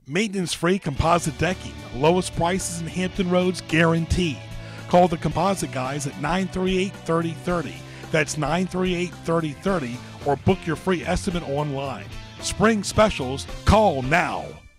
Maintenance-free composite decking. Lowest prices in Hampton Roads guaranteed. Call the Composite guys at 938-3030. That's 938-3030, or book your free estimate online. Spring specials, call now.